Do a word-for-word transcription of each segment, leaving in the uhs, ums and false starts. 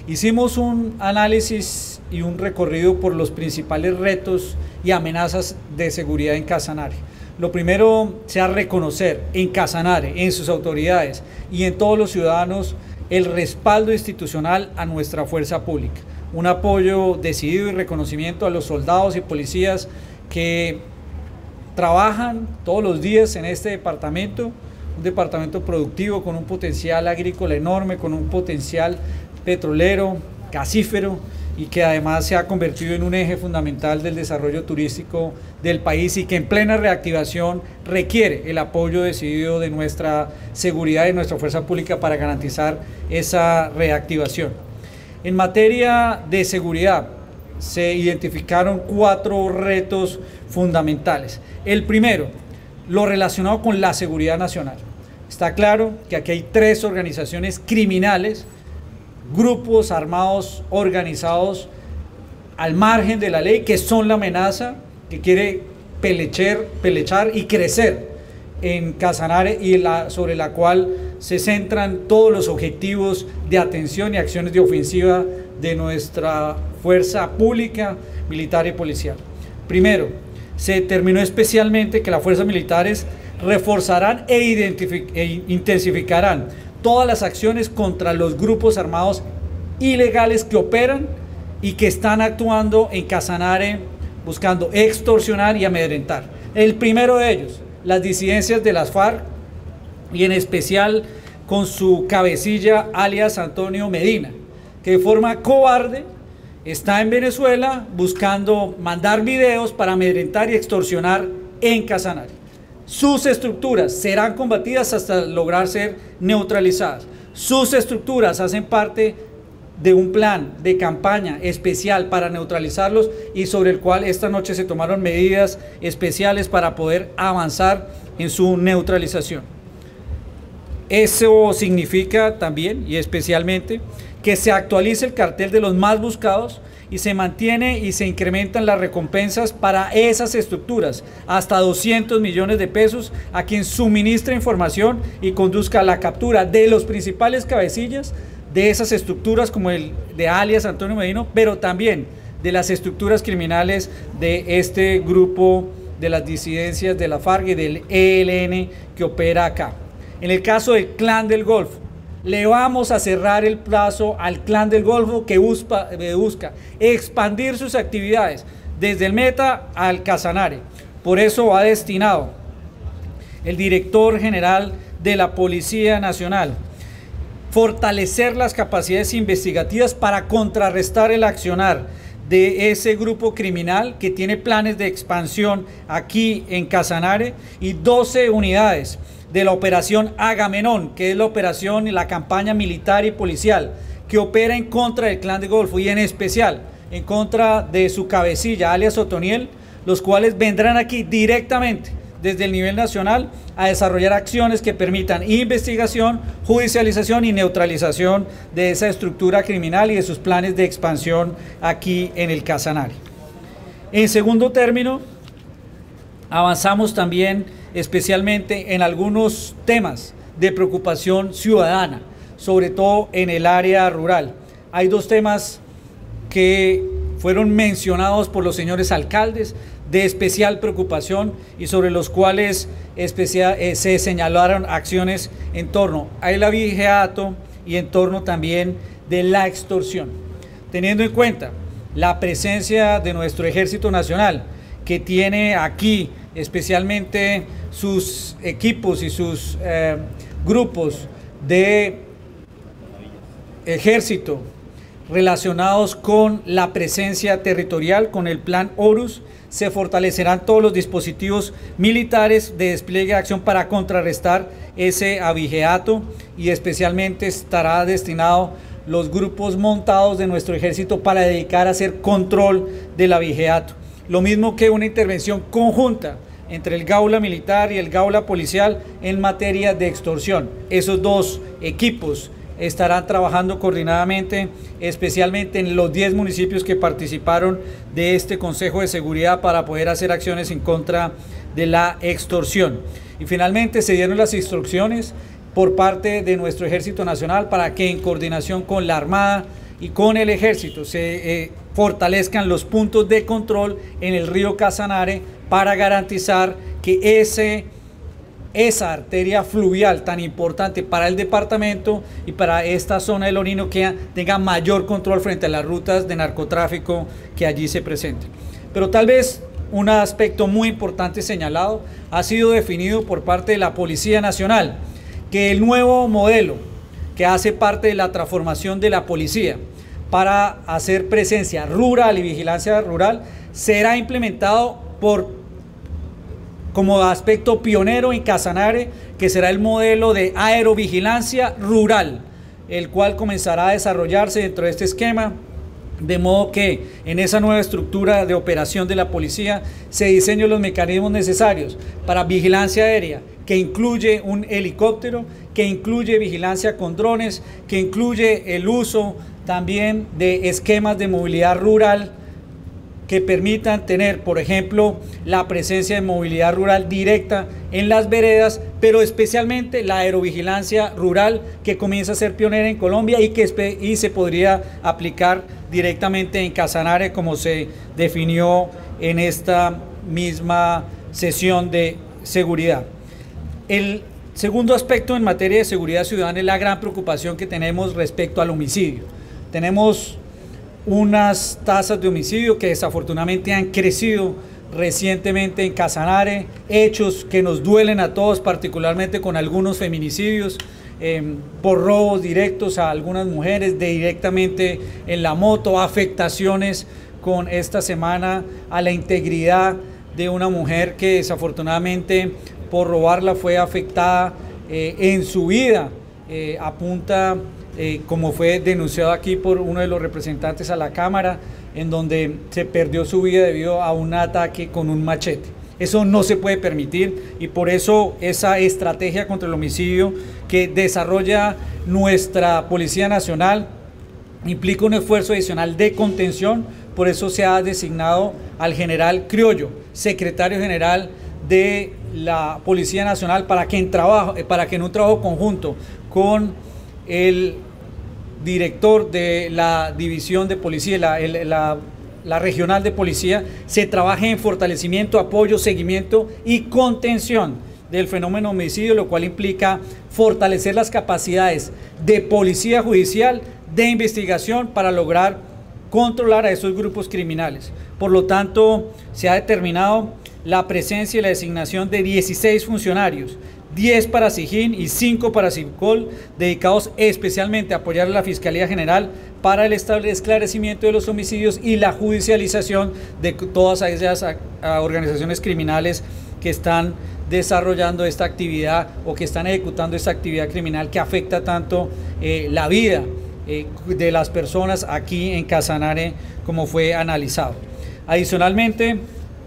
Hicimos un análisis y un recorrido por los principales retos y amenazas de seguridad en Casanare. Lo primero sea reconocer en Casanare, en sus autoridades y en todos los ciudadanos el respaldo institucional a nuestra fuerza pública, un apoyo decidido y reconocimiento a los soldados y policías que trabajan todos los días en este departamento, un departamento productivo con un potencial agrícola enorme, con un potencial petrolero, gasífero, y que además se ha convertido en un eje fundamental del desarrollo turístico del país y que en plena reactivación requiere el apoyo decidido de nuestra seguridad y de nuestra fuerza pública para garantizar esa reactivación. En materia de seguridad se identificaron cuatro retos fundamentales. El primero, lo relacionado con la seguridad nacional. Está claro que aquí hay tres organizaciones criminales, grupos armados organizados al margen de la ley, que son la amenaza que quiere pelechar, pelechar y crecer en Casanare y la, sobre la cual se centran todos los objetivos de atención y acciones de ofensiva de nuestra fuerza pública, militar y policial. Primero, se determinó especialmente que las fuerzas militares reforzarán e, e intensificarán todas las acciones contra los grupos armados ilegales que operan y que están actuando en Casanare buscando extorsionar y amedrentar. El primero de ellos, las disidencias de las FARC y en especial con su cabecilla alias Antonio Medina, que de forma cobarde está en Venezuela buscando mandar videos para amedrentar y extorsionar en Casanare. Sus estructuras serán combatidas hasta lograr ser neutralizadas. Sus estructuras hacen parte de un plan de campaña especial para neutralizarlos y sobre el cual esta noche se tomaron medidas especiales para poder avanzar en su neutralización. Eso significa también y especialmente que se actualice el cartel de los más buscados y se mantiene y se incrementan las recompensas para esas estructuras, hasta doscientos millones de pesos a quien suministre información y conduzca a la captura de los principales cabecillas de esas estructuras como el de alias Antonio Medina, pero también de las estructuras criminales de este grupo de las disidencias de la FARC y del E L N que opera acá. En el caso del Clan del Golfo, le vamos a cerrar el plazo al Clan del Golfo que busca, busca expandir sus actividades desde el Meta al Casanare. Por eso ha destinado el director general de la Policía Nacional fortalecer las capacidades investigativas para contrarrestar el accionar de ese grupo criminal que tiene planes de expansión aquí en Casanare y doce unidades de la operación Agamenón, que es la operación y la campaña militar y policial que opera en contra del Clan del Golfo y en especial en contra de su cabecilla, alias Otoniel, los cuales vendrán aquí directamente desde el nivel nacional a desarrollar acciones que permitan investigación, judicialización y neutralización de esa estructura criminal y de sus planes de expansión aquí en el Casanare. En segundo término, avanzamos también especialmente en algunos temas de preocupación ciudadana, sobre todo en el área rural. Hay dos temas que fueron mencionados por los señores alcaldes de especial preocupación y sobre los cuales especial, eh, se señalaron acciones en torno al abigeato y en torno también de la extorsión. Teniendo en cuenta la presencia de nuestro Ejército Nacional, que tiene aquí especialmente sus equipos y sus eh, grupos de ejército relacionados con la presencia territorial, con el plan Horus, se fortalecerán todos los dispositivos militares de despliegue de acción para contrarrestar ese abigeato y especialmente estará destinado los grupos montados de nuestro ejército para dedicar a hacer control del abigeato. Lo mismo que una intervención conjunta entre el Gaula militar y el Gaula policial en materia de extorsión. Esos dos equipos estarán trabajando coordinadamente, especialmente en los diez municipios que participaron de este Consejo de Seguridad para poder hacer acciones en contra de la extorsión. Y finalmente se dieron las instrucciones por parte de nuestro Ejército Nacional para que en coordinación con la Armada y con el ejército se eh, fortalezcan los puntos de control en el río Casanare para garantizar que ese, esa arteria fluvial tan importante para el departamento y para esta zona del Orinoquía tenga mayor control frente a las rutas de narcotráfico que allí se presenten. Pero tal vez un aspecto muy importante señalado ha sido definido por parte de la Policía Nacional, que el nuevo modelo que hace parte de la transformación de la policía para hacer presencia rural y vigilancia rural será implementado por, como aspecto pionero en Casanare, que será el modelo de aerovigilancia rural, el cual comenzará a desarrollarse dentro de este esquema, de modo que en esa nueva estructura de operación de la policía se diseñen los mecanismos necesarios para vigilancia aérea, que incluye un helicóptero, que incluye vigilancia con drones, que incluye el uso también de esquemas de movilidad rural que permitan tener, por ejemplo, la presencia de movilidad rural directa en las veredas, pero especialmente la aerovigilancia rural, que comienza a ser pionera en Colombia y que y se podría aplicar directamente en Casanare, como se definió en esta misma sesión de seguridad. El segundo aspecto en materia de seguridad ciudadana es la gran preocupación que tenemos respecto al homicidio. Tenemos unas tasas de homicidio que desafortunadamente han crecido recientemente en Casanare, hechos que nos duelen a todos, particularmente con algunos feminicidios, eh, por robos directos a algunas mujeres, de directamente en la moto, afectaciones con esta semana a la integridad de una mujer que desafortunadamente por robarla fue afectada eh, en su vida, eh, apunta Eh, como fue denunciado aquí por uno de los representantes a la Cámara, en donde se perdió su vida debido a un ataque con un machete. Eso no se puede permitir y por eso esa estrategia contra el homicidio que desarrolla nuestra Policía Nacional implica un esfuerzo adicional de contención. Por eso se ha designado al general Criollo, secretario general de la Policía Nacional, para que en, trabajo, para que en un trabajo conjunto con el director de la división de policía, la, el, la, la regional de policía, se trabaje en fortalecimiento, apoyo, seguimiento y contención del fenómeno homicidio, lo cual implica fortalecer las capacidades de policía judicial, de investigación, para lograr controlar a esos grupos criminales. Por lo tanto, se ha determinado la presencia y la designación de dieciséis funcionarios, diez para SIJIN y cinco para SINCOL, dedicados especialmente a apoyar a la Fiscalía General para el esclarecimiento de los homicidios y la judicialización de todas esas organizaciones criminales que están desarrollando esta actividad o que están ejecutando esta actividad criminal que afecta tanto eh, la vida eh, de las personas aquí en Casanare, como fue analizado. Adicionalmente,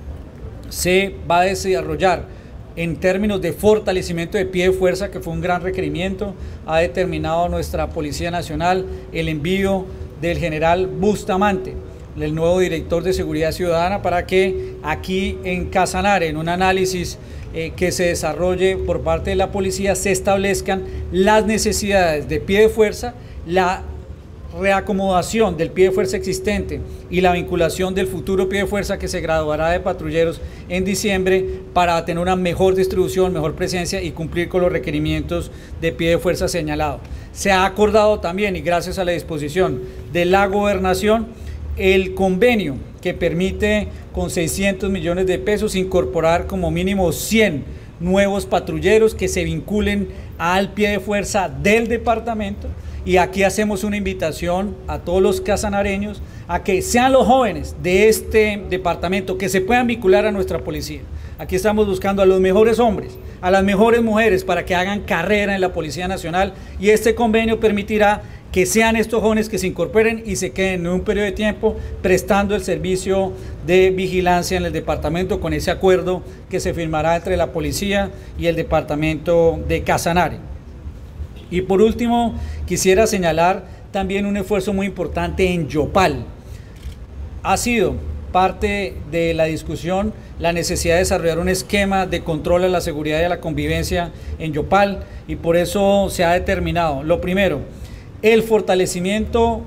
se va a desarrollar en términos de fortalecimiento de pie de fuerza, que fue un gran requerimiento, ha determinado nuestra Policía Nacional el envío del general Bustamante, el nuevo director de Seguridad Ciudadana, para que aquí en Casanare, en un análisis eh, que se desarrolle por parte de la policía, se establezcan las necesidades de pie de fuerza, la reacomodación del pie de fuerza existente y la vinculación del futuro pie de fuerza que se graduará de patrulleros en diciembre, para tener una mejor distribución, mejor presencia y cumplir con los requerimientos de pie de fuerza señalado. Se ha acordado también, y gracias a la disposición de la Gobernación, el convenio que permite con seiscientos millones de pesos incorporar como mínimo cien nuevos patrulleros que se vinculen al pie de fuerza del departamento. Y aquí hacemos una invitación a todos los casanareños a que sean los jóvenes de este departamento que se puedan vincular a nuestra policía. Aquí estamos buscando a los mejores hombres, a las mejores mujeres, para que hagan carrera en la Policía Nacional, y este convenio permitirá que sean estos jóvenes que se incorporen y se queden en un periodo de tiempo prestando el servicio de vigilancia en el departamento, con ese acuerdo que se firmará entre la policía y el departamento de Casanare. Y por último, quisiera señalar también un esfuerzo muy importante en Yopal. Ha sido parte de la discusión la necesidad de desarrollar un esquema de control a la seguridad y a la convivencia en Yopal, y por eso se ha determinado, lo primero, el fortalecimiento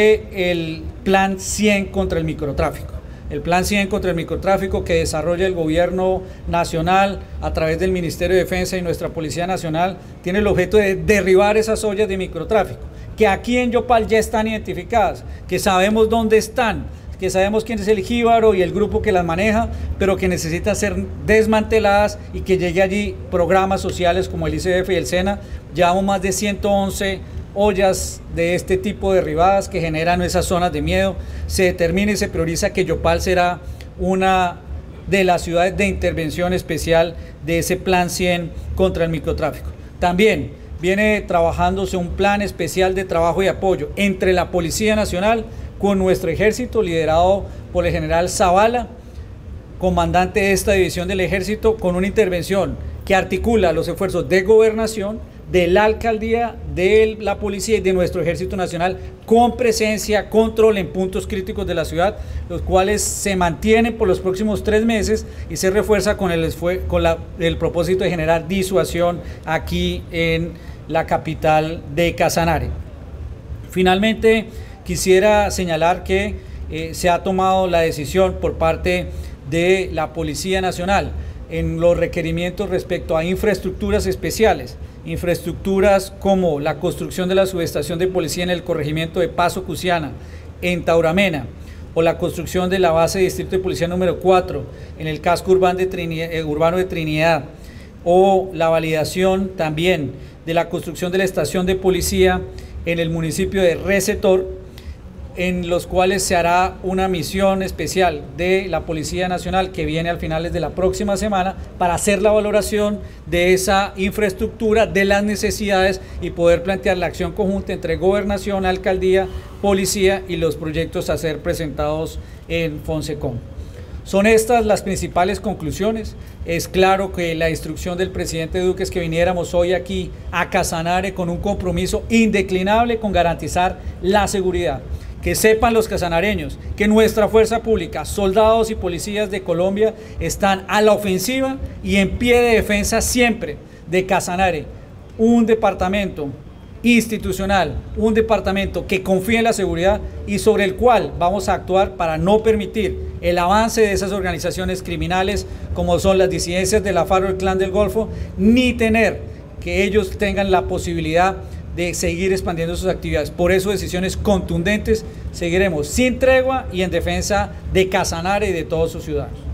del Plan cien contra el microtráfico. El Plan cien contra el microtráfico que desarrolla el gobierno nacional a través del Ministerio de Defensa y nuestra Policía Nacional tiene el objeto de derribar esas ollas de microtráfico, que aquí en Yopal ya están identificadas, que sabemos dónde están, que sabemos quién es el jíbaro y el grupo que las maneja, pero que necesitan ser desmanteladas y que llegue allí programas sociales como el I C B F y el SENA. Llevamos más de ciento once ollas de este tipo derribadas que generan esas zonas de miedo. Se determina y se prioriza que Yopal será una de las ciudades de intervención especial de ese Plan cien contra el microtráfico. También viene trabajándose un plan especial de trabajo y apoyo entre la Policía Nacional con nuestro ejército, liderado por el general Zavala, comandante de esta división del ejército, con una intervención que articula los esfuerzos de gobernación, de la alcaldía, de la policía y de nuestro ejército nacional, con presencia, control en puntos críticos de la ciudad, los cuales se mantienen por los próximos tres meses y se refuerza con el, con la, el propósito de generar disuasión aquí en la capital de Casanare. Finalmente, quisiera señalar que eh, se ha tomado la decisión por parte de la Policía Nacional en los requerimientos respecto a infraestructuras especiales, infraestructuras como la construcción de la subestación de policía en el corregimiento de Paso Cusiana, en Tauramena, o la construcción de la base de distrito de policía número cuatro en el casco urbano de Trinidad, eh, urbano de Trinidad, o la validación también de la construcción de la estación de policía en el municipio de Recetor, en los cuales se hará una misión especial de la Policía Nacional que viene al finales de la próxima semana para hacer la valoración de esa infraestructura, de las necesidades y poder plantear la acción conjunta entre gobernación, alcaldía, policía y los proyectos a ser presentados en Fonsecom. Son estas las principales conclusiones. Es claro que la instrucción del presidente Duque es que viniéramos hoy aquí a Casanare con un compromiso indeclinable con garantizar la seguridad. Que sepan los casanareños que nuestra fuerza pública, soldados y policías de Colombia están a la ofensiva y en pie de defensa siempre de Casanare, un departamento institucional, un departamento que confía en la seguridad y sobre el cual vamos a actuar para no permitir el avance de esas organizaciones criminales como son las disidencias de la FARC o el Clan del Golfo, ni tener que ellos tengan la posibilidad de seguir expandiendo sus actividades. Por eso, decisiones contundentes, seguiremos sin tregua y en defensa de Casanare y de todos sus ciudadanos.